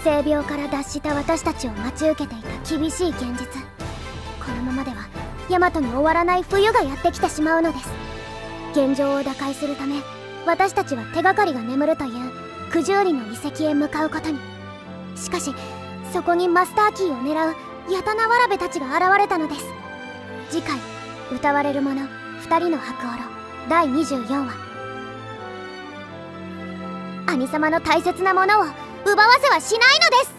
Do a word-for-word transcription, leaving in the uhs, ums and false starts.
性病から脱した私たちを待ち受けていた厳しい現実。このままではヤマトに終わらない冬がやってきてしまうのです。現状を打開するため、私たちは手がかりが眠るという九十里の遺跡へ向かうことに。しかしそこにマスターキーを狙うヤタナワラベたちが現れたのです。次回「歌われる者二人の白オロ」だいにじゅうよんわ。兄様の大切なものを奪わせはしないのです。